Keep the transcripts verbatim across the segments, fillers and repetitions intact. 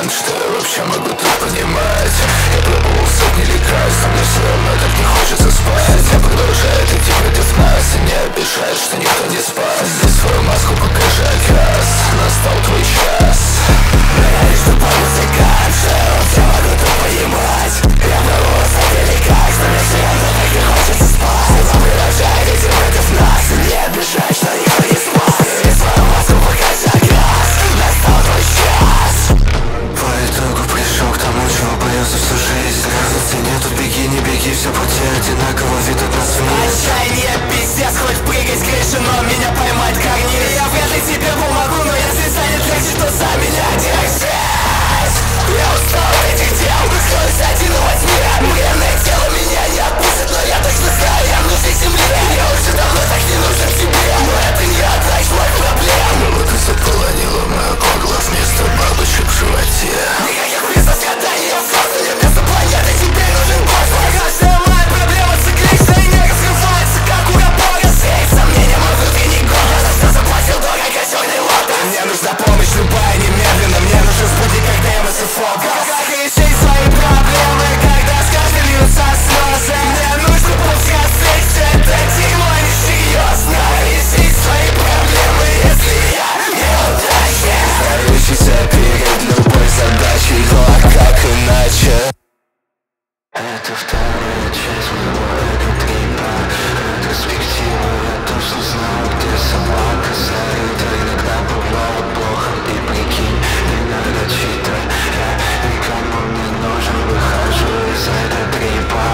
музыкант, что я вообще могу тут понимать? Я пробовал сотни лекарств, но мне все равно так не хочется спать. Я продолжает идти против нас и не обижает, что никто не спас. Сними свою маску, покажи окрас, настал твой час. Говоришь, что по музыкант, что я вообще могу тут понимать? Я пробовал сотни лекарств, но мне все равно так не хочется спать. Я продолжает идти против нас и не обижает, что никто не спас. Сними свою маску, покажи окрас, настал твой час. По итогу пришел к тому, чего боялся всю жизнь. Разницы нету, беги, не беги, все пути одинаково ведут нас вниз. Отчаяние, пиздец, хоть прыгать с крыши, но меня поймать карниз. Я вряд ли тебе помогу, но если станет легче, то за меня держись. Я устал от этих дел, остаюсь один во тьме. Мгновенное тело меня не отпустит, но я точно знаю, я нужен земле. Я уже давно так не нужен тебе, но это не одна из моих проблем. Но вот и заполонила мою горло вместо бабочек в животе. Никаких вместо страданий, я создали вместо планеты, теперь нужен космос. Каждая моя проблема циклична и не раскрывается, как у рапора. Сеять сомнения мой внутренний голос, за все заплатил дорого черный лотос. Мне нужна помощь любая, немедленно, мне нужен спутник, как Демос и Фокус. Как решить свои проблемы, когда с каждой льются слезы? Мне нужно повзрослеть, все это дерьмо несерьезно. Решить свои проблемы, если я неудачник. Ставящийся перед любой задачей, ну а как иначе? Это вторая часть моего эго-трипа. Ретроспектива о том, что знал, где собака зарыта. Иногда бывает плохо, и прикинь, не надо читать. Я никому не нужен, выхожу из эго-трипа.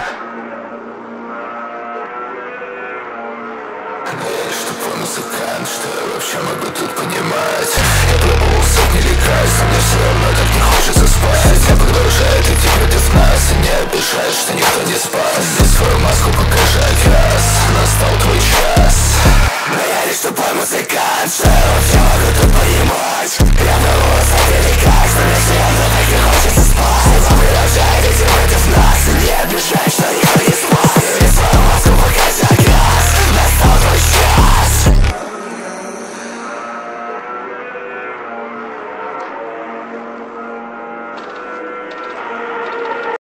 Но я лишь тупой музыкант, что я вообще могу тут понимать? Я пробовал сотни лекарств, но мне все равно так не хочется спать. Я продолжает идти против нас и не обижает, что никто не спас. Сними свою маску, покажи окрас.